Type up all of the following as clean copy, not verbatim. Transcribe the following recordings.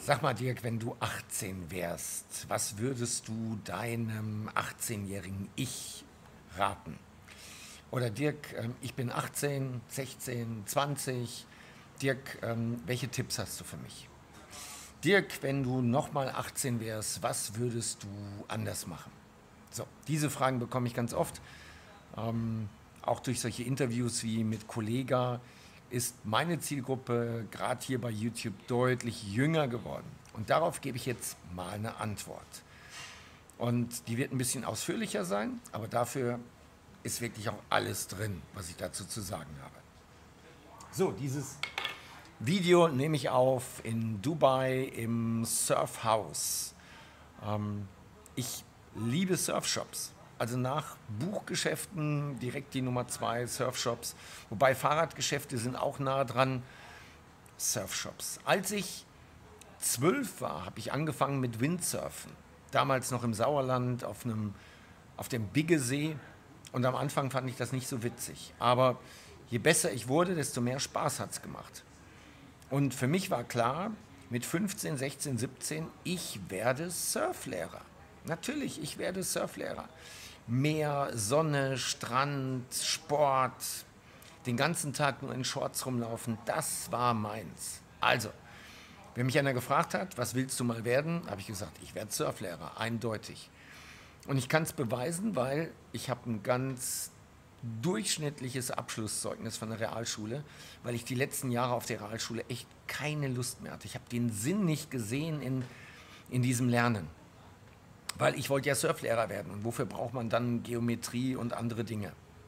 Sag mal, Dirk, wenn du 18 wärst, was würdest du deinem 18-jährigen Ich raten? Oder Dirk, ich bin 18, 16, 20. Dirk, welche Tipps hast du für mich? Dirk, wenn du nochmal 18 wärst, was würdest du anders machen? So, diese Fragen bekomme ich ganz oft. Auch durch solche Interviews wie mit Kollega ist meine Zielgruppe gerade hier bei YouTube deutlich jünger geworden. Und darauf gebe ich jetzt mal eine Antwort. Und die wird ein bisschen ausführlicher sein, aber dafür ist wirklich auch alles drin, was ich dazu zu sagen habe. So, dieses Video nehme ich auf in Dubai im Surfhaus. Ich liebe Surfshops. Also nach Buchgeschäften direkt die Nummer 2 Surfshops. Wobei Fahrradgeschäfte sind auch nah dran. Surfshops. Als ich 12 war, habe ich angefangen mit Windsurfen. Damals noch im Sauerland auf dem Biggesee. Und am Anfang fand ich das nicht so witzig. Aber je besser ich wurde, desto mehr Spaß hat es gemacht. Und für mich war klar, mit 15, 16, 17, ich werde Surflehrer. Natürlich, ich werde Surflehrer. Meer, Sonne, Strand, Sport, den ganzen Tag nur in Shorts rumlaufen, das war meins. Also, wenn mich einer gefragt hat, was willst du mal werden, habe ich gesagt, ich werde Surflehrer, eindeutig. Und ich kann es beweisen, weil ich habe ein ganz durchschnittliches Abschlusszeugnis von der Realschule, weil ich die letzten Jahre auf der Realschule echt keine Lust mehr hatte. Ich habe den Sinn nicht gesehen in diesem Lernen, weil ich wollte ja Surflehrer werden. Und wofür braucht man dann Geometrie und andere Dinge?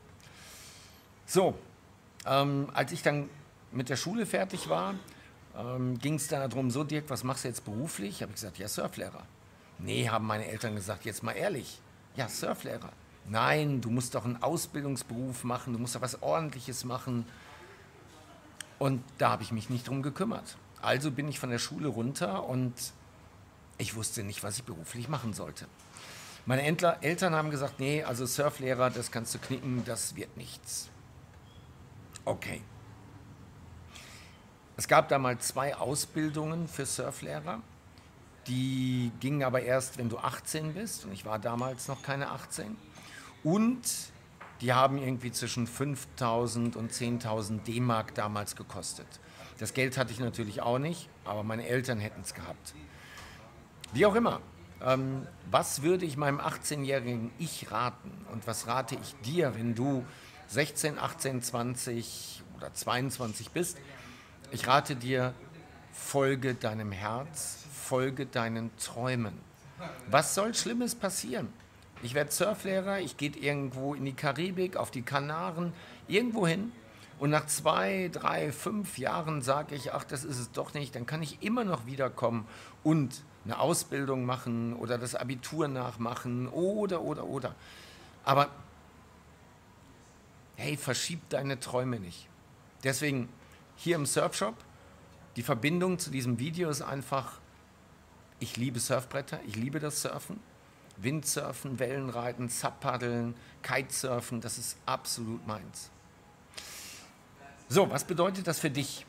So, als ich dann mit der Schule fertig war, ging es dann darum, so Dirk, was machst du jetzt beruflich? Habe ich gesagt, ja, Surflehrer. Nee, haben meine Eltern gesagt, jetzt mal ehrlich, ja, Surflehrer. Nein, du musst doch einen Ausbildungsberuf machen, du musst doch was Ordentliches machen. Und da habe ich mich nicht drum gekümmert. Also bin ich von der Schule runter und ich wusste nicht, was ich beruflich machen sollte. Meine Eltern haben gesagt, nee, also Surflehrer, das kannst du knicken, das wird nichts. Okay. Es gab damals 2 Ausbildungen für Surflehrer. Die gingen aber erst, wenn du 18 bist. Und ich war damals noch keine 18. Und die haben irgendwie zwischen 5.000 und 10.000 D-Mark damals gekostet. Das Geld hatte ich natürlich auch nicht, aber meine Eltern hätten es gehabt. Wie auch immer, was würde ich meinem 18-jährigen Ich raten? Und was rate ich dir, wenn du 16, 18, 20 oder 22 bist? Ich rate dir, folge deinem Herz, folge deinen Träumen. Was soll Schlimmes passieren? Ich werde Surflehrer, ich gehe irgendwo in die Karibik, auf die Kanaren, irgendwo hin. Und nach 2, 3, 5 Jahren sage ich, ach, das ist es doch nicht. Dann kann ich immer noch wiederkommen und eine Ausbildung machen oder das Abitur nachmachen oder. Aber hey, verschieb deine Träume nicht. Deswegen hier im Surfshop, die Verbindung zu diesem Video ist einfach, ich liebe Surfbretter, ich liebe das Surfen. Windsurfen, Wellenreiten, Subpaddeln, Kitesurfen, das ist absolut meins. So, was bedeutet das für dich?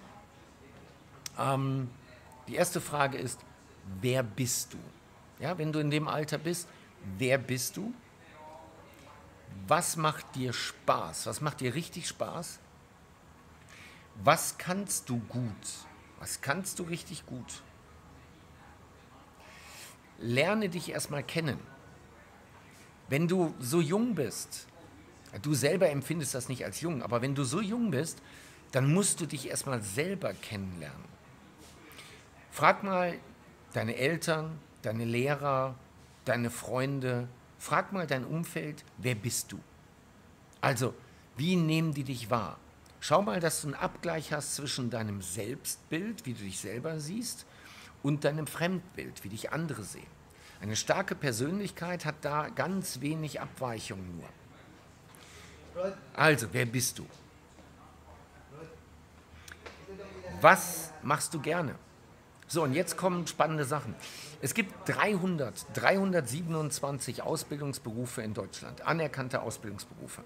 Die erste Frage ist, wer bist du? Ja, wenn du in dem Alter bist, wer bist du? Was macht dir Spaß? Was macht dir richtig Spaß? Was kannst du gut? Was kannst du richtig gut? Lerne dich erstmal kennen. Wenn du so jung bist, du selber empfindest das nicht als jung, aber wenn du so jung bist, dann musst du dich erstmal selber kennenlernen. Frag mal deine Eltern, deine Lehrer, deine Freunde, frag mal dein Umfeld, wer bist du? Also, wie nehmen die dich wahr? Schau mal, dass du einen Abgleich hast zwischen deinem Selbstbild, wie du dich selber siehst, und deinem Fremdbild, wie dich andere sehen. Eine starke Persönlichkeit hat da ganz wenig Abweichungen nur. Also, wer bist du? Was machst du gerne? So, und jetzt kommen spannende Sachen. Es gibt 327 Ausbildungsberufe in Deutschland, anerkannte Ausbildungsberufe.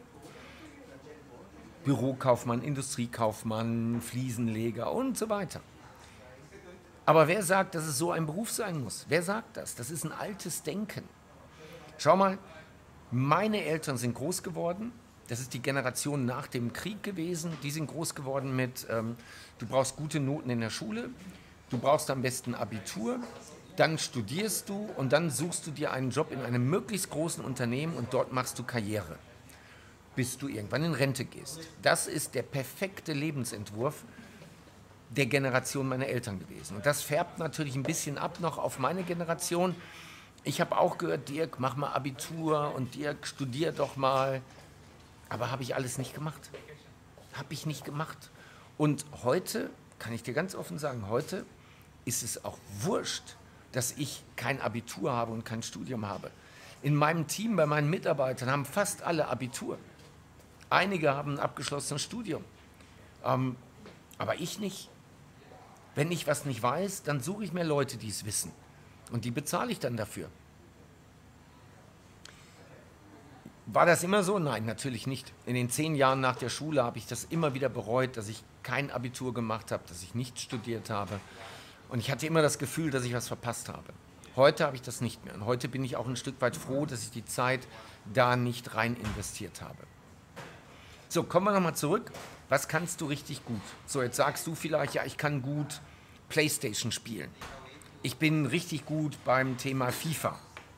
Bürokaufmann, Industriekaufmann, Fliesenleger und so weiter. Aber wer sagt, dass es so ein Beruf sein muss? Wer sagt das? Das ist ein altes Denken. Schau mal, meine Eltern sind groß geworden. Das ist die Generation nach dem Krieg gewesen. Die sind groß geworden mit, du brauchst gute Noten in der Schule, du brauchst am besten Abitur, dann studierst du und dann suchst du dir einen Job in einem möglichst großen Unternehmen und dort machst du Karriere, bis du irgendwann in Rente gehst. Das ist der perfekte Lebensentwurf der Generation meiner Eltern gewesen. Und das färbt natürlich ein bisschen ab noch auf meine Generation. Ich habe auch gehört, Dirk, mach mal Abitur und Dirk, studier doch mal. Aber habe ich alles nicht gemacht. Habe ich nicht gemacht. Und heute, kann ich dir ganz offen sagen, heute ist es auch wurscht, dass ich kein Abitur habe und kein Studium habe. In meinem Team, bei meinen Mitarbeitern haben fast alle Abitur. Einige haben ein abgeschlossenes Studium. Aber ich nicht. Wenn ich was nicht weiß, dann suche ich mir Leute, die es wissen. Und die bezahle ich dann dafür. War das immer so? Nein, natürlich nicht. In den 10 Jahren nach der Schule habe ich das immer wieder bereut, dass ich kein Abitur gemacht habe, dass ich nicht studiert habe. Und ich hatte immer das Gefühl, dass ich was verpasst habe. Heute habe ich das nicht mehr. Und heute bin ich auch ein Stück weit froh, dass ich die Zeit da nicht rein investiert habe. So, kommen wir nochmal zurück. Was kannst du richtig gut? So, jetzt sagst du vielleicht, ja, ich kann gut PlayStation spielen. Ich bin richtig gut beim Thema FIFA.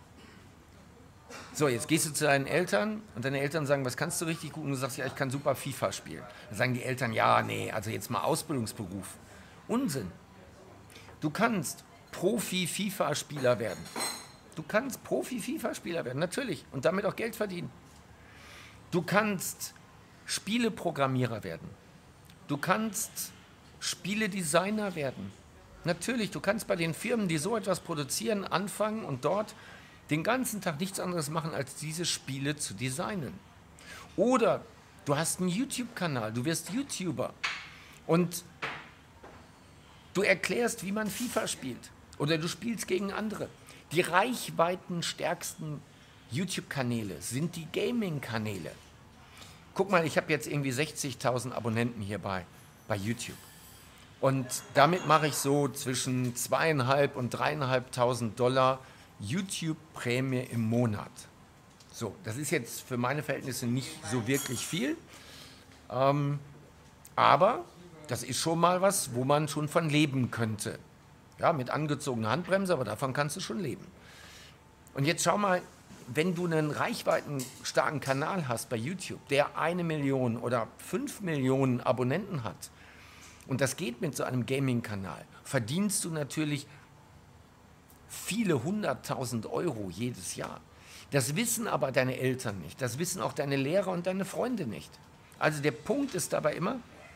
So, jetzt gehst du zu deinen Eltern und deine Eltern sagen, was kannst du richtig gut? Und du sagst, ja, ich kann super FIFA spielen. Dann sagen die Eltern, ja, nee, also jetzt mal Ausbildungsberuf. Unsinn. Du kannst Profi-FIFA-Spieler werden. Du kannst Profi-FIFA-Spieler werden, natürlich. Und damit auch Geld verdienen. Du kannst Spieleprogrammierer werden. Du kannst Spieledesigner werden. Natürlich, du kannst bei den Firmen, die so etwas produzieren, anfangen und dort den ganzen Tag nichts anderes machen, als diese Spiele zu designen. Oder du hast einen YouTube-Kanal, du wirst YouTuber und du erklärst, wie man FIFA spielt. Oder du spielst gegen andere. Die reichweitenstärksten YouTube-Kanäle sind die Gaming-Kanäle. Guck mal, ich habe jetzt irgendwie 60.000 Abonnenten hier bei YouTube. Und damit mache ich so zwischen 2.500 und 3.500 Dollar YouTube-Prämie im Monat. So, das ist jetzt für meine Verhältnisse nicht so wirklich viel. Aber das ist schon mal was, wo man schon von leben könnte. Ja, mit angezogener Handbremse, aber davon kannst du schon leben. Und jetzt schau mal, wenn du einen reichweitenstarken Kanal hast bei YouTube, der 1 Million oder 5 Millionen Abonnenten hat, und das geht mit so einem Gaming-Kanal, verdienst du natürlich viele 100.000 Euro jedes Jahr. Das wissen aber deine Eltern nicht, das wissen auch deine Lehrer und deine Freunde nicht. Also der Punkt ist dabei immer,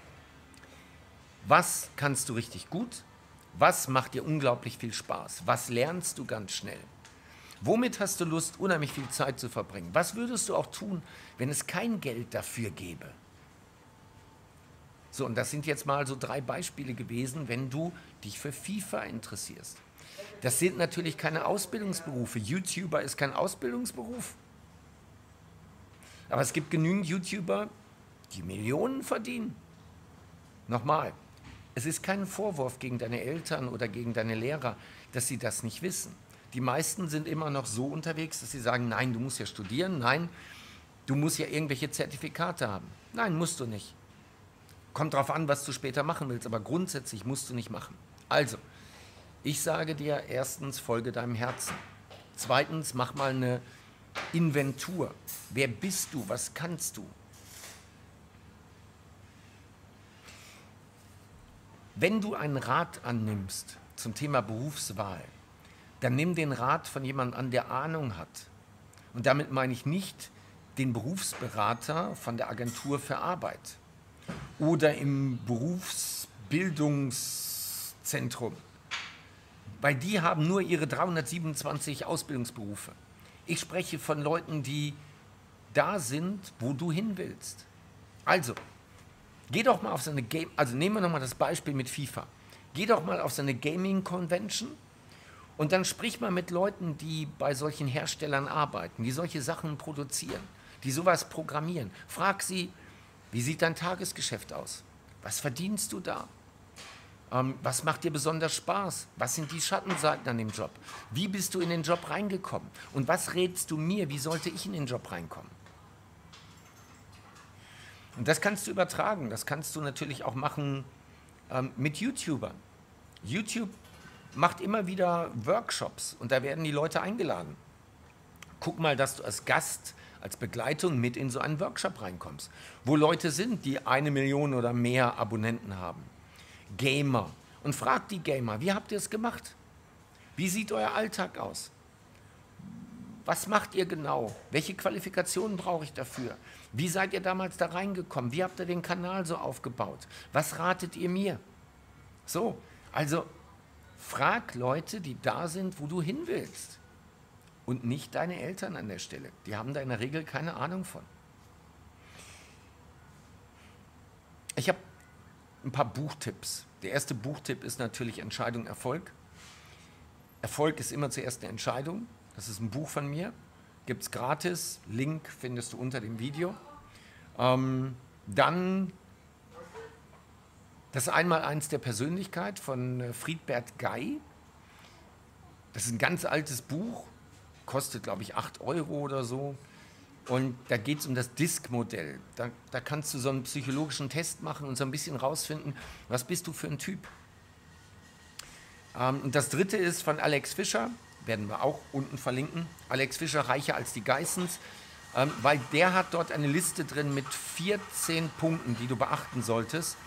was kannst du richtig gut, was macht dir unglaublich viel Spaß, was lernst du ganz schnell. Womit hast du Lust, unheimlich viel Zeit zu verbringen? Was würdest du auch tun, wenn es kein Geld dafür gäbe? So, und das sind jetzt mal so 3 Beispiele gewesen, wenn du dich für FIFA interessierst. Das sind natürlich keine Ausbildungsberufe. YouTuber ist kein Ausbildungsberuf. Aber es gibt genügend YouTuber, die Millionen verdienen. Nochmal, es ist kein Vorwurf gegen deine Eltern oder gegen deine Lehrer, dass sie das nicht wissen. Die meisten sind immer noch so unterwegs, dass sie sagen, nein, du musst ja studieren, nein, du musst ja irgendwelche Zertifikate haben. Nein, musst du nicht. Kommt darauf an, was du später machen willst, aber grundsätzlich musst du nicht machen. Also, ich sage dir, erstens, folge deinem Herzen. Zweitens, mach mal eine Inventur. Wer bist du? Was kannst du? Wenn du einen Rat annimmst zum Thema Berufswahl, dann nimm den Rat von jemandem an, der Ahnung hat. Und damit meine ich nicht den Berufsberater von der Agentur für Arbeit oder im Berufsbildungszentrum, weil die haben nur ihre 327 Ausbildungsberufe. Ich spreche von Leuten, die da sind, wo du hin willst. Also, geh doch mal auf so eine nehmen wir nochmal das Beispiel mit FIFA. Geh doch mal auf so eine Gaming-Convention und dann sprich mal mit Leuten, die bei solchen Herstellern arbeiten, die solche Sachen produzieren, die sowas programmieren. Frag sie, wie sieht dein Tagesgeschäft aus? Was verdienst du da? Was macht dir besonders Spaß? Was sind die Schattenseiten an dem Job? Wie bist du in den Job reingekommen? Und was rätst du mir? Wie sollte ich in den Job reinkommen? Und das kannst du übertragen. Das kannst du natürlich auch machen mit YouTubern. YouTube macht immer wieder Workshops und da werden die Leute eingeladen. Guck mal, dass du als Gast, als Begleitung mit in so einen Workshop reinkommst, wo Leute sind, die 1 Million oder mehr Abonnenten haben. Gamer. Und fragt die Gamer, wie habt ihr es gemacht? Wie sieht euer Alltag aus? Was macht ihr genau? Welche Qualifikationen brauche ich dafür? Wie seid ihr damals da reingekommen? Wie habt ihr den Kanal so aufgebaut? Was ratet ihr mir? So, also frag Leute, die da sind, wo du hin willst. Und nicht deine Eltern an der Stelle. Die haben da in der Regel keine Ahnung von. Ich habe ein paar Buchtipps. Der erste Buchtipp ist natürlich Entscheidung Erfolg. Erfolg ist immer zuerst eine Entscheidung. Das ist ein Buch von mir. Gibt es gratis. Link findest du unter dem Video. Dann das Einmaleins der Persönlichkeit von Friedbert Guy. Das ist ein ganz altes Buch. Kostet, glaube ich, 8 Euro oder so. Und da geht es um das DISC-Modell. Da kannst du so einen psychologischen Test machen und so ein bisschen rausfinden, was bist du für ein Typ. Und das dritte ist von Alex Fischer, werden wir auch unten verlinken. Alex Fischer, reicher als die Geissens, weil der hat dort eine Liste drin mit 14 Punkten, die du beachten solltest.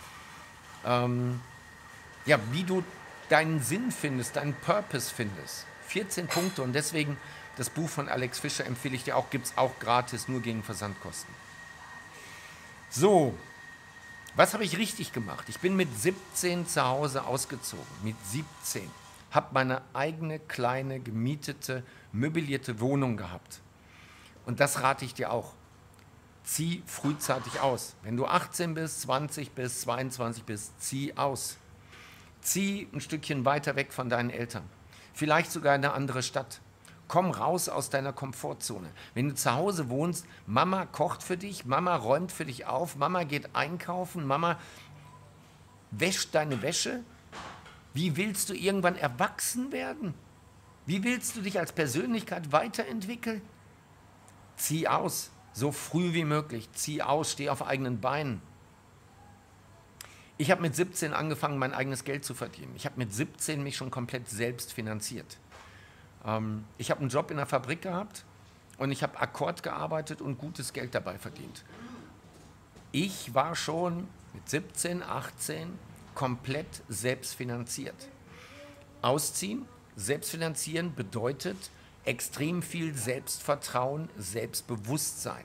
Ja, wie du deinen Sinn findest, deinen Purpose findest. 14 Punkte und deswegen das Buch von Alex Fischer empfehle ich dir auch, gibt es auch gratis, nur gegen Versandkosten. So, was habe ich richtig gemacht? Ich bin mit 17 zu Hause ausgezogen, mit 17. Habe meine eigene kleine, gemietete, möblierte Wohnung gehabt. Und das rate ich dir auch. Zieh frühzeitig aus. Wenn du 18 bist, 20 bist, 22 bist, zieh aus. Zieh ein Stückchen weiter weg von deinen Eltern. Vielleicht sogar in eine andere Stadt. Komm raus aus deiner Komfortzone. Wenn du zu Hause wohnst, Mama kocht für dich, Mama räumt für dich auf, Mama geht einkaufen, Mama wäscht deine Wäsche. Wie willst du irgendwann erwachsen werden? Wie willst du dich als Persönlichkeit weiterentwickeln? Zieh aus, so früh wie möglich. Zieh aus, steh auf eigenen Beinen. Ich habe mit 17 angefangen, mein eigenes Geld zu verdienen. Ich habe mit 17 mich schon komplett selbst finanziert. Ich habe einen Job in der Fabrik gehabt und ich habe Akkord gearbeitet und gutes Geld dabei verdient. Ich war schon mit 17, 18 komplett selbstfinanziert. Ausziehen, selbstfinanzieren bedeutet extrem viel Selbstvertrauen, Selbstbewusstsein.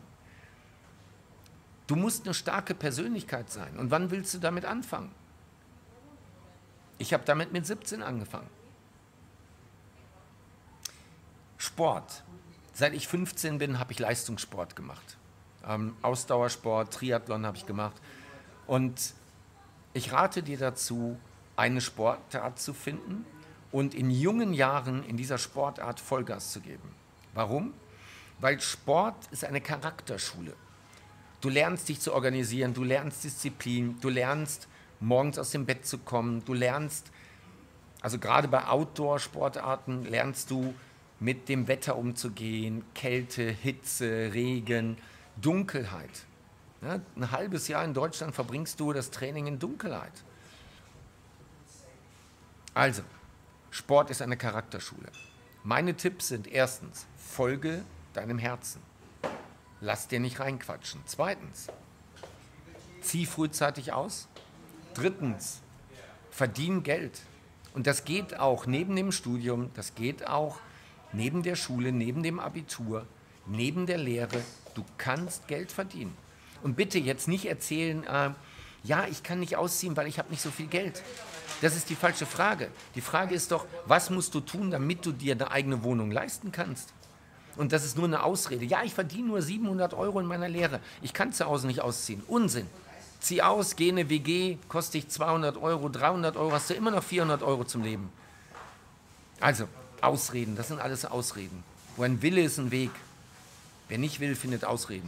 Du musst eine starke Persönlichkeit sein. Und wann willst du damit anfangen? Ich habe damit mit 17 angefangen. Sport. Seit ich 15 bin, habe ich Leistungssport gemacht. Ausdauersport, Triathlon habe ich gemacht. Und ich rate dir dazu, eine Sportart zu finden und in jungen Jahren in dieser Sportart Vollgas zu geben. Warum? Weil Sport ist eine Charakterschule. Du lernst dich zu organisieren, du lernst Disziplin, du lernst morgens aus dem Bett zu kommen, du lernst, also gerade bei Outdoor-Sportarten lernst du mit dem Wetter umzugehen, Kälte, Hitze, Regen, Dunkelheit. Ja, ein halbes Jahr in Deutschland verbringst du das Training in Dunkelheit. Also, Sport ist eine Charakterschule. Meine Tipps sind erstens, folge deinem Herzen. Lass dir nicht reinquatschen. Zweitens, zieh frühzeitig aus. Drittens, verdien Geld. Und das geht auch neben dem Studium, das geht auch neben der Schule, neben dem Abitur, neben der Lehre. Du kannst Geld verdienen. Und bitte jetzt nicht erzählen, ja, ich kann nicht ausziehen, weil ich habe nicht so viel Geld. Das ist die falsche Frage. Die Frage ist doch, was musst du tun, damit du dir eine eigene Wohnung leisten kannst? Und das ist nur eine Ausrede. Ja, ich verdiene nur 700 Euro in meiner Lehre. Ich kann zu Hause nicht ausziehen. Unsinn. Zieh aus, geh in eine WG, kostet dich 200 Euro, 300 Euro, hast du immer noch 400 Euro zum Leben. Also, Ausreden, das sind alles Ausreden. Wo ein Wille ist ein Weg. Wer nicht will, findet Ausreden.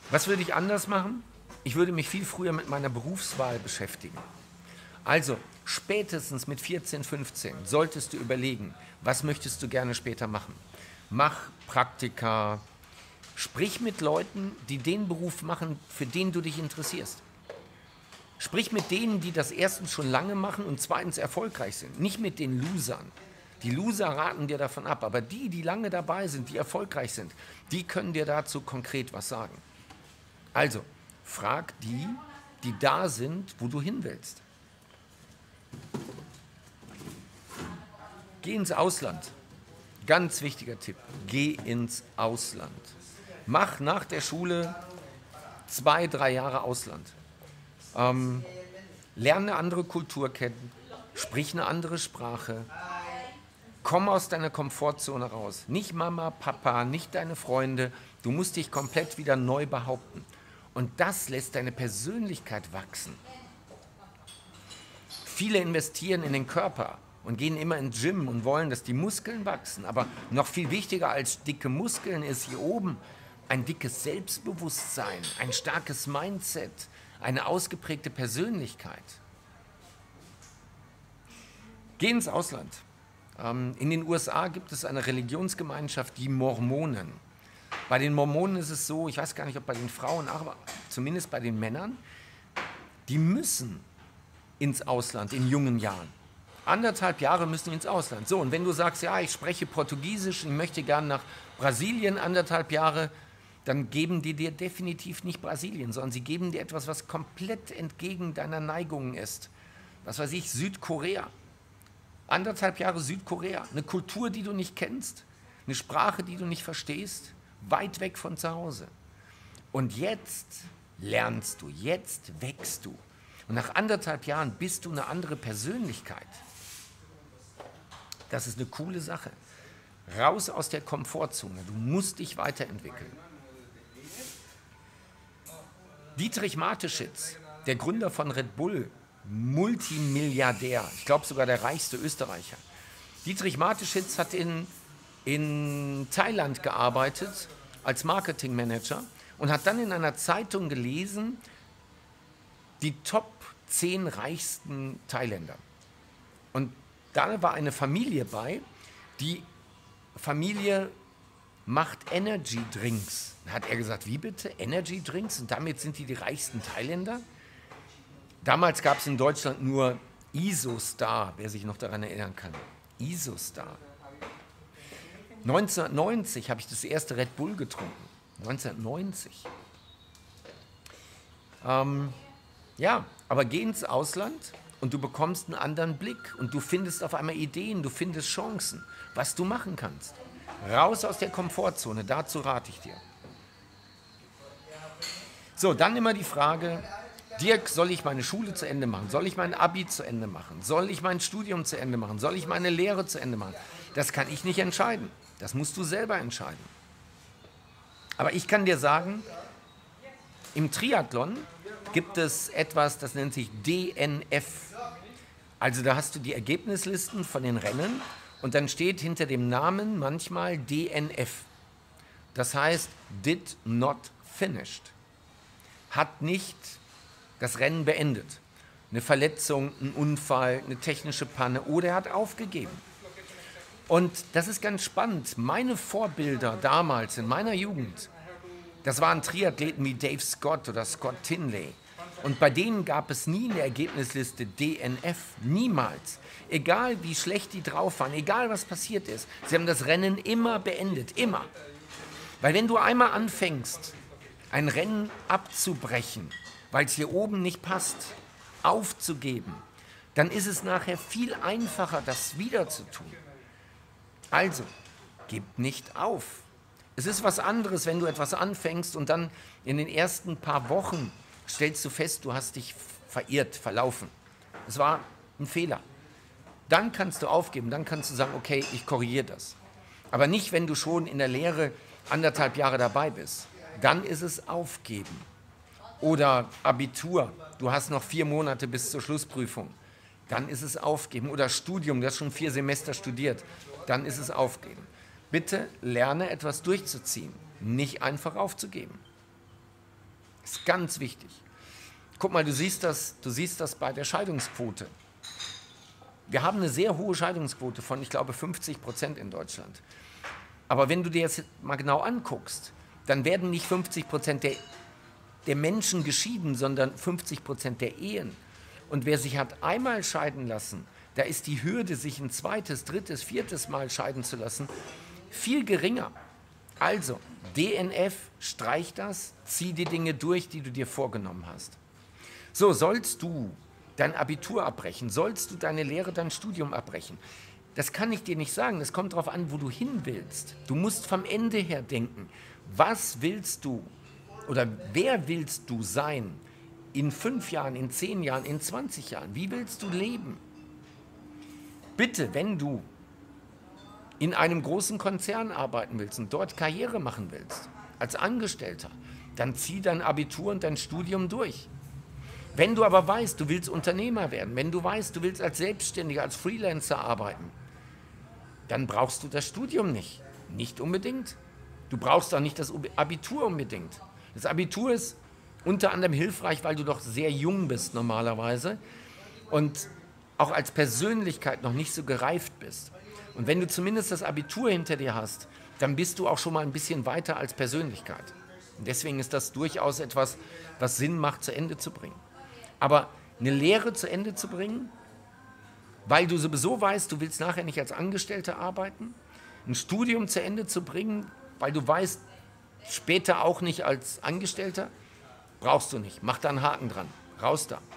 Was würde ich anders machen? Ich würde mich viel früher mit meiner Berufswahl beschäftigen. Also spätestens mit 14, 15 solltest du überlegen, was möchtest du gerne später machen. Mach Praktika, sprich mit Leuten, die den Beruf machen, für den du dich interessierst. Sprich mit denen, die das erstens schon lange machen und zweitens erfolgreich sind. Nicht mit den Losern. Die Loser raten dir davon ab, aber die lange dabei sind, die erfolgreich sind, die können dir dazu konkret was sagen. Also, frag die, die da sind, wo du hin willst. Geh ins Ausland. Ganz wichtiger Tipp. Geh ins Ausland. Mach nach der Schule 2, 3 Jahre Ausland. Lerne eine andere Kultur kennen. Sprich eine andere Sprache. Komm aus deiner Komfortzone raus. Nicht Mama, Papa, nicht deine Freunde. Du musst dich komplett wieder neu behaupten. Und das lässt deine Persönlichkeit wachsen. Viele investieren in den Körper und gehen immer ins Gym und wollen, dass die Muskeln wachsen. Aber noch viel wichtiger als dicke Muskeln ist hier oben ein dickes Selbstbewusstsein, ein starkes Mindset, eine ausgeprägte Persönlichkeit. Geh ins Ausland. In den USA gibt es eine Religionsgemeinschaft, die Mormonen. Bei den Mormonen ist es so, ich weiß gar nicht, ob bei den Frauen, aber zumindest bei den Männern, die müssen ins Ausland in jungen Jahren. 1,5 Jahre müssen ins Ausland. So, und wenn du sagst, ja, ich spreche Portugiesisch, ich möchte gerne nach Brasilien 1,5 Jahre, dann geben die dir definitiv nicht Brasilien, sondern sie geben dir etwas, was komplett entgegen deiner Neigungen ist. Was weiß ich, Südkorea. 1,5 Jahre Südkorea, eine Kultur, die du nicht kennst, eine Sprache, die du nicht verstehst, weit weg von zu Hause. Und jetzt lernst du, jetzt wächst du. Und nach 1,5 Jahren bist du eine andere Persönlichkeit. Das ist eine coole Sache. Raus aus der Komfortzone, du musst dich weiterentwickeln. Dietrich Mateschitz, der Gründer von Red Bull, Multimilliardär, ich glaube sogar der reichste Österreicher. Dietrich Mateschitz hat in Thailand gearbeitet als Marketingmanager und hat dann in einer Zeitung gelesen, die Top 10 reichsten Thailänder. Und da war eine Familie bei, die Familie macht Energy Drinks. Da hat er gesagt, wie bitte? Energy Drinks? Und damit sind die reichsten Thailänder? Damals gab es in Deutschland nur Isostar, wer sich noch daran erinnern kann. Isostar. 1990 habe ich das erste Red Bull getrunken. 1990. Ja, aber geh ins Ausland und du bekommst einen anderen Blick und du findest auf einmal Ideen, du findest Chancen, was du machen kannst. Raus aus der Komfortzone, dazu rate ich dir. So, dann immer die Frage, Dirk, soll ich meine Schule zu Ende machen? Soll ich mein Abi zu Ende machen? Soll ich mein Studium zu Ende machen? Soll ich meine Lehre zu Ende machen? Das kann ich nicht entscheiden. Das musst du selber entscheiden. Aber ich kann dir sagen, im Triathlon gibt es etwas, das nennt sich DNF. Also da hast du die Ergebnislisten von den Rennen und dann steht hinter dem Namen manchmal DNF. Das heißt, did not finished. Hat nicht das Rennen beendet. Eine Verletzung, ein Unfall, eine technische Panne oder er hat aufgegeben. Und das ist ganz spannend. Meine Vorbilder damals in meiner Jugend, das waren Triathleten wie Dave Scott oder Scott Tinley. Und bei denen gab es nie eine Ergebnisliste DNF. Niemals. Egal wie schlecht die drauf waren, egal was passiert ist. Sie haben das Rennen immer beendet. Immer. Weil wenn du einmal anfängst, ein Rennen abzubrechen, weil es hier oben nicht passt, aufzugeben, dann ist es nachher viel einfacher, das wieder zu tun. Also, gib nicht auf. Es ist was anderes, wenn du etwas anfängst und dann in den ersten paar Wochen stellst du fest, du hast dich verirrt, verlaufen. Es war ein Fehler. Dann kannst du aufgeben, dann kannst du sagen, okay, ich korrigiere das. Aber nicht, wenn du schon in der Lehre 1,5 Jahre dabei bist. Dann ist es aufgeben. Oder Abitur, du hast noch 4 Monate bis zur Schlussprüfung. Dann ist es aufgeben. Oder Studium, du hast schon 4 Semester studiert. Dann ist es aufgeben. Bitte lerne etwas durchzuziehen, nicht einfach aufzugeben. Ist ganz wichtig. Guck mal, du siehst das bei der Scheidungsquote. Wir haben eine sehr hohe Scheidungsquote von, ich glaube, 50% in Deutschland. Aber wenn du dir jetzt mal genau anguckst, dann werden nicht 50% der Menschen geschieden, sondern 50% der Ehen. Und wer sich hat einmal scheiden lassen, da ist die Hürde, sich ein zweites, drittes, viertes Mal scheiden zu lassen, viel geringer. Also, DNF, streich das, zieh die Dinge durch, die du dir vorgenommen hast. So, sollst du dein Abitur abbrechen, sollst du deine Lehre, dein Studium abbrechen, das kann ich dir nicht sagen, das kommt darauf an, wo du hin willst. Du musst vom Ende her denken, was willst du oder wer willst du sein in 5 Jahren, in 10 Jahren, in 20 Jahren? Wie willst du leben? Bitte, wenn du in einem großen Konzern arbeiten willst und dort Karriere machen willst, als Angestellter, dann zieh dein Abitur und dein Studium durch. Wenn du aber weißt, du willst Unternehmer werden, wenn du weißt, du willst als Selbstständiger, als Freelancer arbeiten, dann brauchst du das Studium nicht. Nicht unbedingt. Du brauchst auch nicht das Abitur unbedingt. Das Abitur ist unter anderem hilfreich, weil du doch sehr jung bist normalerweise und auch als Persönlichkeit noch nicht so gereift bist. Und wenn du zumindest das Abitur hinter dir hast, dann bist du auch schon mal ein bisschen weiter als Persönlichkeit. Und deswegen ist das durchaus etwas, was Sinn macht, zu Ende zu bringen. Aber eine Lehre zu Ende zu bringen, weil du sowieso weißt, du willst nachher nicht als Angestellter arbeiten, ein Studium zu Ende zu bringen, weil du weißt, später auch nicht als Angestellter, brauchst du nicht. Mach da einen Haken dran. Raus da.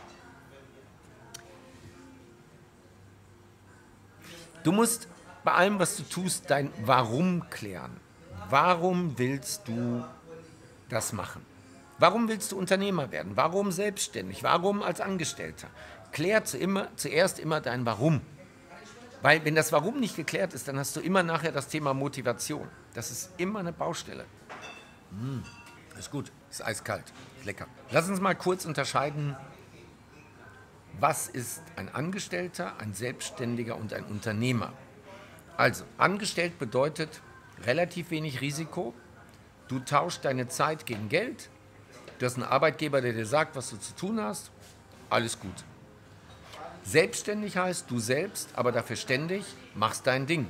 Du musst bei allem, was du tust, dein Warum klären. Warum willst du das machen? Warum willst du Unternehmer werden? Warum selbstständig? Warum als Angestellter? Klär zuerst immer dein Warum. Weil wenn das Warum nicht geklärt ist, dann hast du immer nachher das Thema Motivation. Das ist immer eine Baustelle. Ist gut, ist eiskalt, ist lecker. Lass uns mal kurz unterscheiden, was ist ein Angestellter, ein Selbstständiger und ein Unternehmer. Also, angestellt bedeutet relativ wenig Risiko. Du tauschst deine Zeit gegen Geld. Du hast einen Arbeitgeber, der dir sagt, was du zu tun hast. Alles gut. Selbstständig heißt, du selbst, aber dafür ständig, machst dein Ding.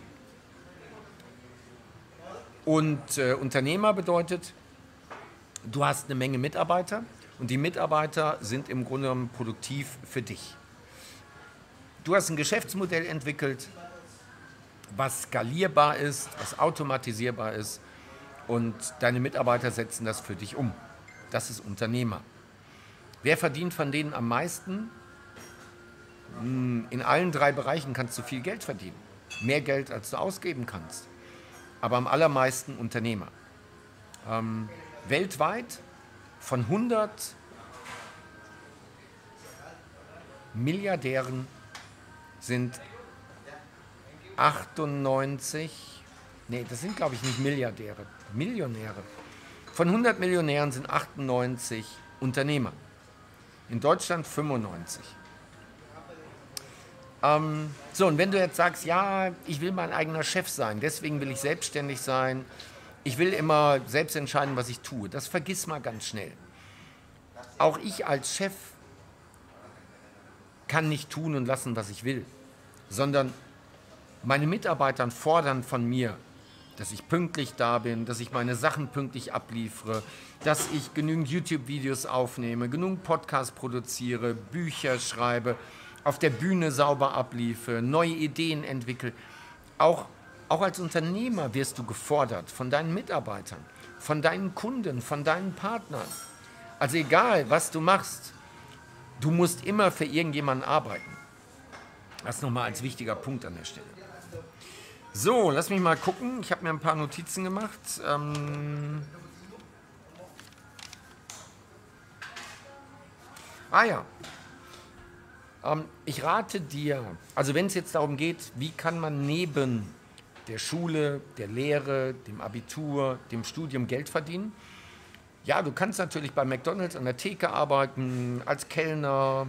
Und Unternehmer bedeutet, du hast eine Menge Mitarbeiter und die Mitarbeiter sind im Grunde genommen produktiv für dich. Du hast ein Geschäftsmodell entwickelt, was skalierbar ist, was automatisierbar ist und deine Mitarbeiter setzen das für dich um. Das ist Unternehmer. Wer verdient von denen am meisten? In allen 3 Bereichen kannst du viel Geld verdienen. Mehr Geld, als du ausgeben kannst. Aber am allermeisten Unternehmer. Weltweit von 100 Milliardären sind 98, nee, das sind glaube ich nicht Milliardäre, Millionäre. Von 100 Millionären sind 98 Unternehmer. In Deutschland 95. So, und wenn du jetzt sagst, ja, ich will mein eigener Chef sein, deswegen will ich selbstständig sein, ich will immer selbst entscheiden, was ich tue, das vergiss mal ganz schnell. Auch ich als Chef kann nicht tun und lassen, was ich will, sondern meine Mitarbeiter fordern von mir, dass ich pünktlich da bin, dass ich meine Sachen pünktlich abliefere, dass ich genügend YouTube-Videos aufnehme, genügend Podcasts produziere, Bücher schreibe, auf der Bühne sauber abliefere, neue Ideen entwickle. Auch als Unternehmer wirst du gefordert von deinen Mitarbeitern, von deinen Kunden, von deinen Partnern. Also egal, was du machst, du musst immer für irgendjemanden arbeiten. Das nochmal als wichtiger Punkt an der Stelle. So, lass mich mal gucken. Ich habe mir ein paar Notizen gemacht. Ich rate dir, also wenn es jetzt darum geht, wie kann man neben der Schule, der Lehre, dem Abitur, dem Studium Geld verdienen? Ja, du kannst natürlich bei McDonald's an der Theke arbeiten, als Kellner,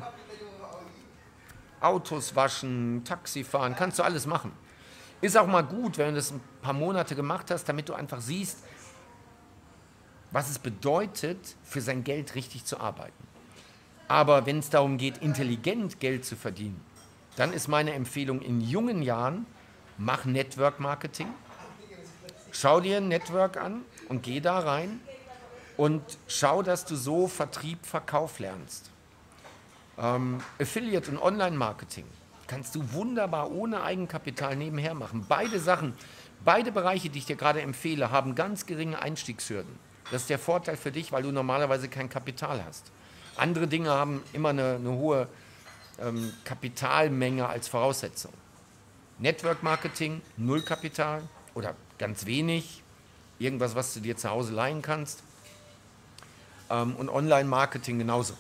Autos waschen, Taxi fahren, kannst du alles machen. Ist auch mal gut, wenn du das ein paar Monate gemacht hast, damit du einfach siehst, was es bedeutet, für sein Geld richtig zu arbeiten. Aber wenn es darum geht, intelligent Geld zu verdienen, dann ist meine Empfehlung in jungen Jahren, mach Network Marketing, schau dir ein Network an und geh da rein und schau, dass du so Vertrieb, Verkauf lernst. Affiliate und Online-Marketing kannst du wunderbar ohne Eigenkapital nebenher machen. Beide Sachen, beide Bereiche, die ich dir gerade empfehle, haben ganz geringe Einstiegshürden. Das ist der Vorteil für dich, weil du normalerweise kein Kapital hast. Andere Dinge haben immer eine hohe Kapitalmenge als Voraussetzung. Network Marketing, null Kapital oder ganz wenig, irgendwas, was du dir zu Hause leihen kannst. Und Online-Marketing genauso.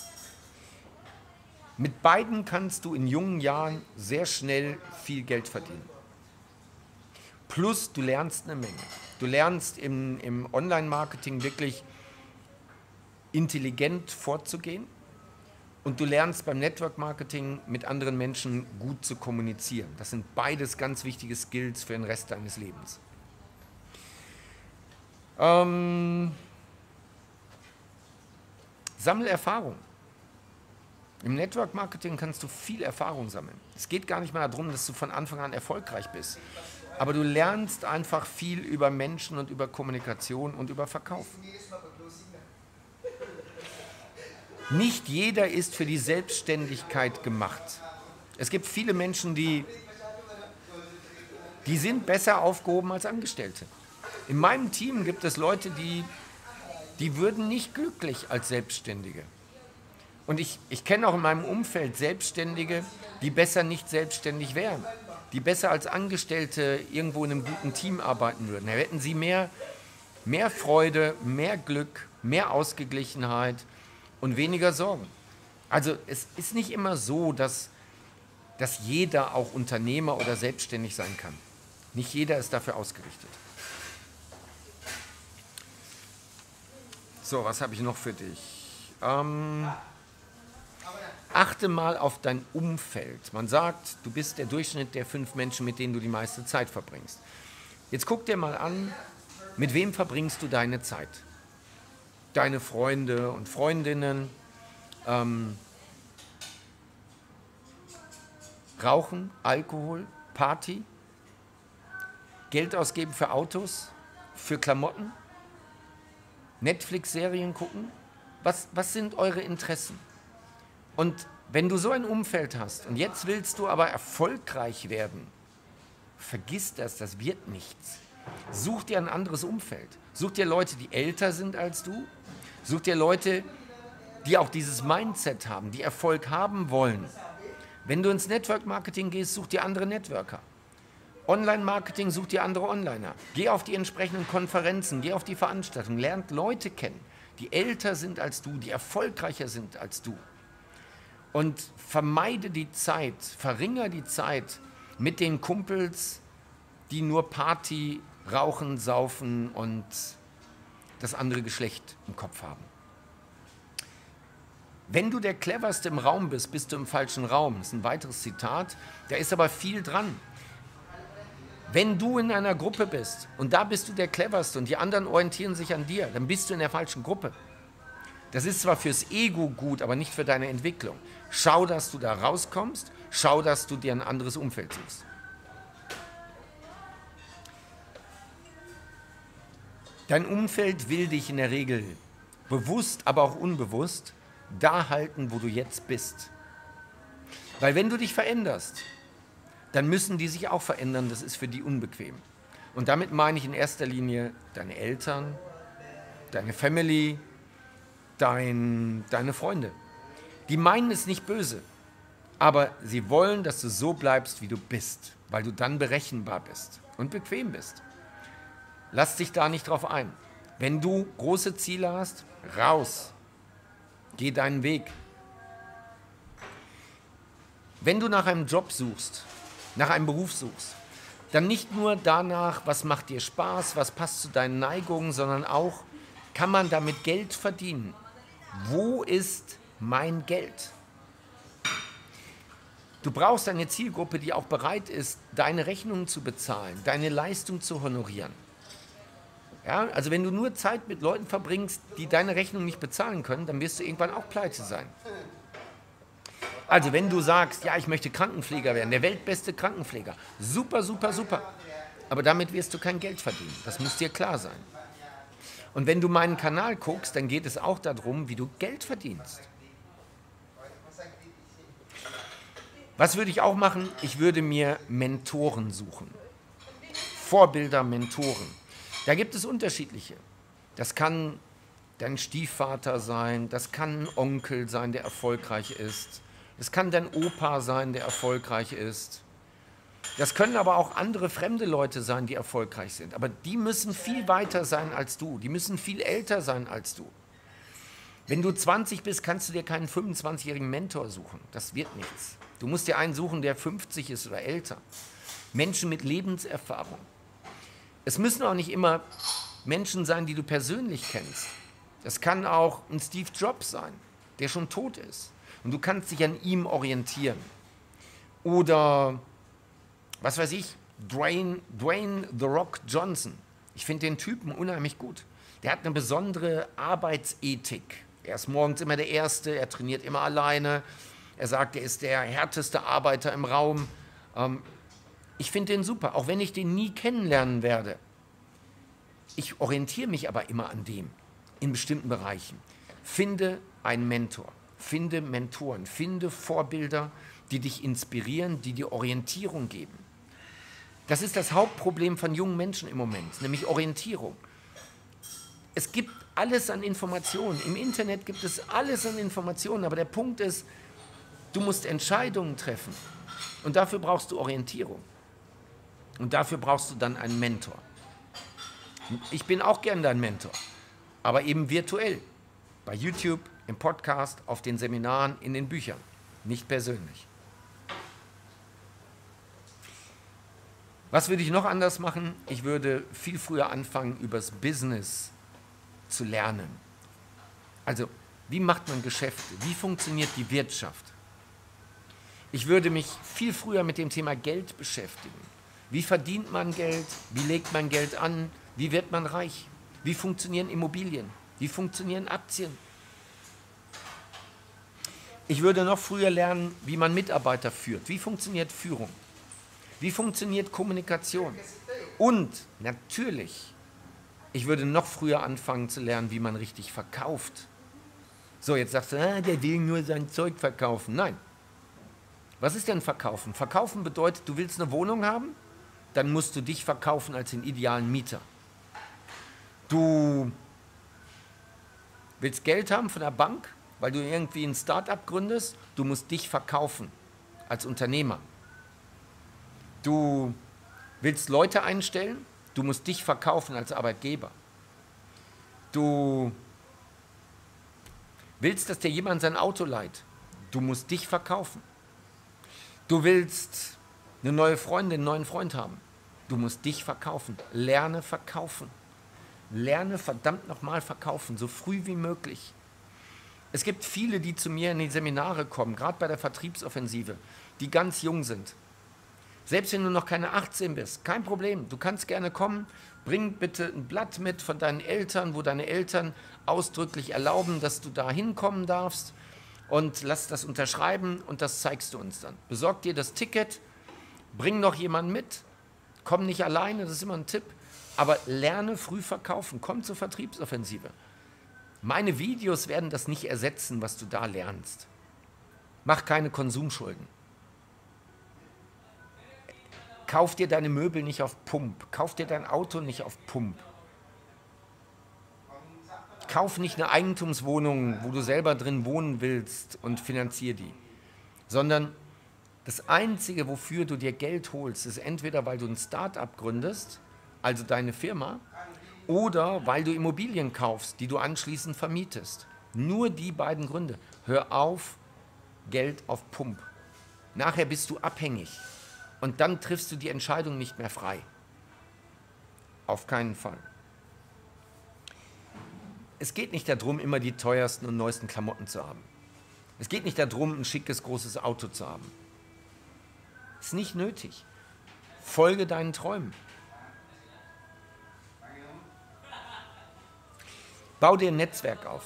Mit beiden kannst du in jungen Jahren sehr schnell viel Geld verdienen. Plus, du lernst eine Menge. Du lernst im Online-Marketing wirklich intelligent vorzugehen und du lernst beim Network-Marketing mit anderen Menschen gut zu kommunizieren. Das sind beides ganz wichtige Skills für den Rest deines Lebens. Sammle Erfahrung. Im Network Marketing kannst du viel Erfahrung sammeln. Es geht gar nicht mehr darum, dass du von Anfang an erfolgreich bist. Aber du lernst einfach viel über Menschen und über Kommunikation und über Verkauf. Nicht jeder ist für die Selbstständigkeit gemacht. Es gibt viele Menschen, die sind besser aufgehoben als Angestellte. In meinem Team gibt es Leute, die würden nicht glücklich als Selbstständige. Und ich kenne auch in meinem Umfeld Selbstständige, die besser nicht selbstständig wären, die besser als Angestellte irgendwo in einem guten Team arbeiten würden. Da hätten sie mehr Freude, mehr Glück, mehr Ausgeglichenheit und weniger Sorgen. Also es ist nicht immer so, dass jeder auch Unternehmer oder selbstständig sein kann. Nicht jeder ist dafür ausgerichtet. So, was habe ich noch für dich? Achte mal auf dein Umfeld. Man sagt, du bist der Durchschnitt der 5 Menschen, mit denen du die meiste Zeit verbringst. Jetzt guck dir mal an, mit wem verbringst du deine Zeit? Deine Freunde und Freundinnen, Rauchen, Alkohol, Party, Geld ausgeben für Autos, für Klamotten, Netflix-Serien gucken. Was sind eure Interessen? Und wenn du so ein Umfeld hast und jetzt willst du aber erfolgreich werden, vergiss das wird nichts. Such dir ein anderes Umfeld. Such dir Leute, die älter sind als du. Such dir Leute, die auch dieses Mindset haben, die Erfolg haben wollen. Wenn du ins Network-Marketing gehst, such dir andere Networker. Online-Marketing, such dir andere Onliner. Geh auf die entsprechenden Konferenzen, geh auf die Veranstaltungen, lernt Leute kennen, die älter sind als du, die erfolgreicher sind als du. Und vermeide die Zeit, verringere die Zeit mit den Kumpels, die nur Party, Rauchen, Saufen und das andere Geschlecht im Kopf haben. Wenn du der Cleverste im Raum bist, bist du im falschen Raum. Das ist ein weiteres Zitat, da ist aber viel dran. Wenn du in einer Gruppe bist und da bist du der Cleverste und die anderen orientieren sich an dir, dann bist du in der falschen Gruppe. Das ist zwar fürs Ego gut, aber nicht für deine Entwicklung. Schau, dass du da rauskommst, schau, dass du dir ein anderes Umfeld suchst. Dein Umfeld will dich in der Regel bewusst, aber auch unbewusst da halten, wo du jetzt bist. Weil wenn du dich veränderst, dann müssen die sich auch verändern, das ist für die unbequem. Und damit meine ich in erster Linie deine Eltern, deine Family, deine Freunde. Die meinen es nicht böse, aber sie wollen, dass du so bleibst, wie du bist, weil du dann berechenbar bist und bequem bist. Lass dich da nicht drauf ein. Wenn du große Ziele hast, raus. Geh deinen Weg. Wenn du nach einem Job suchst, nach einem Beruf suchst, dann nicht nur danach, was macht dir Spaß, was passt zu deinen Neigungen, sondern auch, kann man damit Geld verdienen? Wo ist mein Geld? Du brauchst eine Zielgruppe, die auch bereit ist, deine Rechnungen zu bezahlen, deine Leistung zu honorieren. Ja, also wenn du nur Zeit mit Leuten verbringst, die deine Rechnung nicht bezahlen können, dann wirst du irgendwann auch pleite sein. Also wenn du sagst, ja, ich möchte Krankenpfleger werden, der weltbeste Krankenpfleger, super, super, super. Aber damit wirst du kein Geld verdienen. Das muss dir klar sein. Und wenn du meinen Kanal guckst, dann geht es auch darum, wie du Geld verdienst. Was würde ich auch machen? Ich würde mir Mentoren suchen. Vorbilder, Mentoren. Da gibt es unterschiedliche. Das kann dein Stiefvater sein, das kann ein Onkel sein, der erfolgreich ist. Das kann dein Opa sein, der erfolgreich ist. Das können aber auch andere fremde Leute sein, die erfolgreich sind. Aber die müssen viel weiter sein als du. Die müssen viel älter sein als du. Wenn du 20 bist, kannst du dir keinen 25-jährigen Mentor suchen. Das wird nichts. Du musst dir einen suchen, der 50 ist oder älter. Menschen mit Lebenserfahrung. Es müssen auch nicht immer Menschen sein, die du persönlich kennst. Das kann auch ein Steve Jobs sein, der schon tot ist. Und du kannst dich an ihm orientieren. Oder, was weiß ich, Dwayne The Rock Johnson. Ich finde den Typen unheimlich gut. Der hat eine besondere Arbeitsethik. Er ist morgens immer der Erste, er trainiert immer alleine. Er sagt, er ist der härteste Arbeiter im Raum. Ich finde den super, auch wenn ich den nie kennenlernen werde. Ich orientiere mich aber immer an dem, in bestimmten Bereichen. Finde einen Mentor, finde Mentoren, finde Vorbilder, die dich inspirieren, die dir Orientierung geben. Das ist das Hauptproblem von jungen Menschen im Moment, nämlich Orientierung. Es gibt alles an Informationen, im Internet gibt es alles an Informationen, aber der Punkt ist, du musst Entscheidungen treffen und dafür brauchst du Orientierung. Und dafür brauchst du dann einen Mentor. Ich bin auch gern dein Mentor, aber eben virtuell. Bei YouTube, im Podcast, auf den Seminaren, in den Büchern. Nicht persönlich. Was würde ich noch anders machen? Ich würde viel früher anfangen, übers Business zu lernen. Also, wie macht man Geschäfte? Wie funktioniert die Wirtschaft? Ich würde mich viel früher mit dem Thema Geld beschäftigen. Wie verdient man Geld? Wie legt man Geld an? Wie wird man reich? Wie funktionieren Immobilien? Wie funktionieren Aktien? Ich würde noch früher lernen, wie man Mitarbeiter führt. Wie funktioniert Führung? Wie funktioniert Kommunikation? Und natürlich, ich würde noch früher anfangen zu lernen, wie man richtig verkauft. So, jetzt sagst du, der will nur sein Zeug verkaufen. Nein. Was ist denn verkaufen? Verkaufen bedeutet, du willst eine Wohnung haben, dann musst du dich verkaufen als den idealen Mieter. Du willst Geld haben von der Bank, weil du irgendwie ein Start-up gründest, du musst dich verkaufen als Unternehmer. Du willst Leute einstellen, du musst dich verkaufen als Arbeitgeber. Du willst, dass dir jemand sein Auto leiht, du musst dich verkaufen. Du willst eine neue Freundin, einen neuen Freund haben, du musst dich verkaufen. Lerne verkaufen. Lerne verdammt nochmal verkaufen, so früh wie möglich. Es gibt viele, die zu mir in die Seminare kommen, gerade bei der Vertriebsoffensive, die ganz jung sind. Selbst wenn du noch keine 18 bist, kein Problem, du kannst gerne kommen, bring bitte ein Blatt mit von deinen Eltern, wo deine Eltern ausdrücklich erlauben, dass du da hinkommen darfst und lass das unterschreiben und das zeigst du uns dann. Besorg dir das Ticket, bring noch jemanden mit, komm nicht alleine, das ist immer ein Tipp, aber lerne früh verkaufen, komm zur Vertriebsoffensive. Meine Videos werden das nicht ersetzen, was du da lernst. Mach keine Konsumschulden. Kauf dir deine Möbel nicht auf Pump. Kauf dir dein Auto nicht auf Pump. Kauf nicht eine Eigentumswohnung, wo du selber drin wohnen willst und finanzier die. Sondern das Einzige, wofür du dir Geld holst, ist entweder, weil du ein Start-up gründest, also deine Firma, oder weil du Immobilien kaufst, die du anschließend vermietest. Nur die beiden Gründe. Hör auf, Geld auf Pump. Nachher bist du abhängig. Und dann triffst du die Entscheidung nicht mehr frei. Auf keinen Fall. Es geht nicht darum, immer die teuersten und neuesten Klamotten zu haben. Es geht nicht darum, ein schickes, großes Auto zu haben. Ist nicht nötig. Folge deinen Träumen. Bau dir ein Netzwerk auf.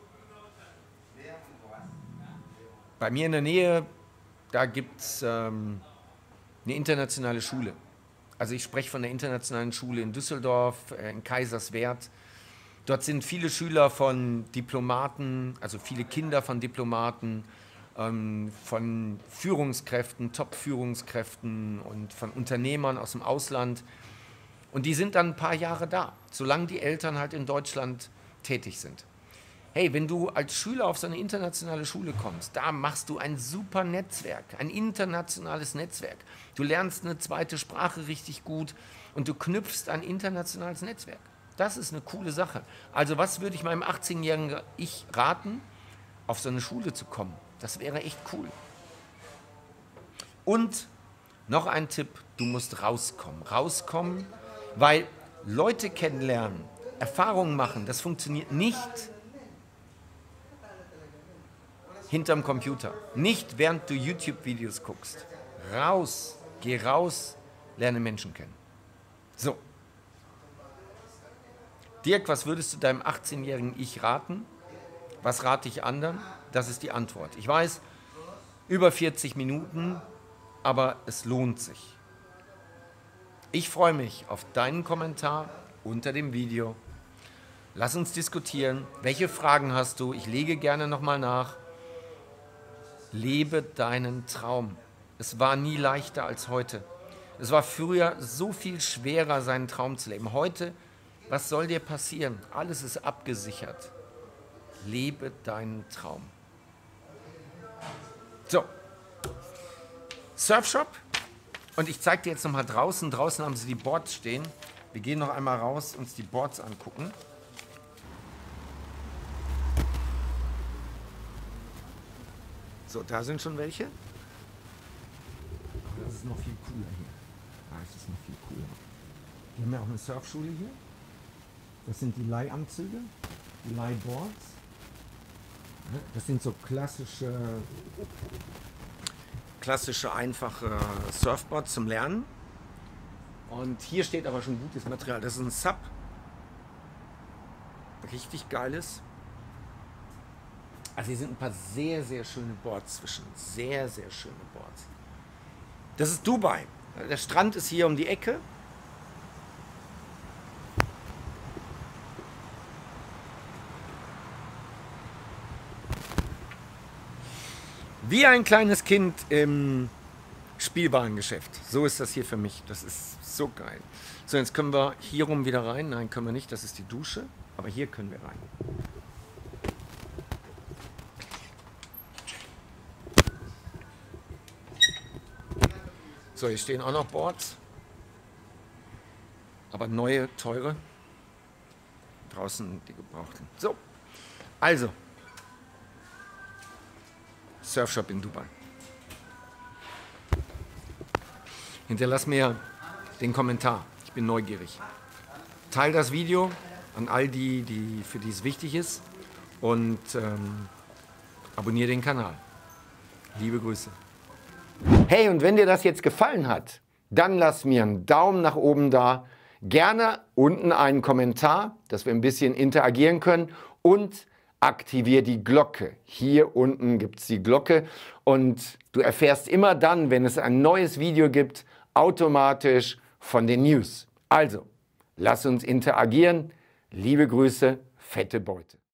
Bei mir in der Nähe, da gibt es eine internationale Schule. Also ich spreche von der internationalen Schule in Düsseldorf, in Kaiserswerth. Dort sind viele Schüler von Diplomaten, also viele Kinder von Diplomaten, von Führungskräften, Top-Führungskräften und von Unternehmern aus dem Ausland. Und die sind dann ein paar Jahre da, solange die Eltern halt in Deutschland tätig sind. Hey, wenn du als Schüler auf so eine internationale Schule kommst, da machst du ein super Netzwerk, ein internationales Netzwerk. Du lernst eine zweite Sprache richtig gut und du knüpfst ein internationales Netzwerk. Das ist eine coole Sache. Also was würde ich meinem 18-jährigen Ich raten, auf so eine Schule zu kommen? Das wäre echt cool. Und noch ein Tipp, du musst rauskommen. Rauskommen, weil Leute kennenlernen, Erfahrungen machen, das funktioniert nicht hinterm Computer. Nicht während du YouTube-Videos guckst. Raus, geh raus, lerne Menschen kennen. So. Dirk, was würdest du deinem 18-jährigen Ich raten? Was rate ich anderen? Das ist die Antwort. Ich weiß, über 40 Minuten, aber es lohnt sich. Ich freue mich auf deinen Kommentar unter dem Video. Lass uns diskutieren. Welche Fragen hast du? Ich lege gerne nochmal nach. Lebe deinen Traum. Es war nie leichter als heute. Es war früher so viel schwerer, seinen Traum zu leben. Heute, was soll dir passieren? Alles ist abgesichert. Lebe deinen Traum. So, Surfshop. Und ich zeige dir jetzt nochmal draußen. Draußen haben sie die Boards stehen. Wir gehen noch einmal raus, uns die Boards angucken. So, da sind schon welche. Aber das ist noch viel cooler hier. Das ist noch viel cooler. Wir haben ja auch eine Surfschule hier. Das sind die Leihanzüge, die Leihboards. Das sind so klassische einfache Surfboards zum Lernen. Und hier steht aber schon gutes Material. Das ist ein Sub. Richtig geiles. Also hier sind ein paar sehr, sehr schöne Boards zwischen. Sehr, sehr schöne Boards. Das ist Dubai. Der Strand ist hier um die Ecke. Wie ein kleines Kind im Spielwarengeschäft. So ist das hier für mich. Das ist so geil. So, jetzt können wir hier rum wieder rein. Nein, können wir nicht. Das ist die Dusche. Aber hier können wir rein. So, hier stehen auch noch Boards. Aber neue, teure. Draußen die gebrauchten. So, also. Surfshop in Dubai. Hinterlass mir den Kommentar. Ich bin neugierig. Teil das Video an all die, für die es wichtig ist. Und abonniere den Kanal. Liebe Grüße. Hey, und wenn dir das jetzt gefallen hat, dann lass mir einen Daumen nach oben da. Gerne unten einen Kommentar, dass wir ein bisschen interagieren können. Und aktiviere die Glocke. Hier unten gibt es die Glocke und du erfährst immer dann, wenn es ein neues Video gibt, automatisch von den News. Also, lass uns interagieren. Liebe Grüße, fette Beute.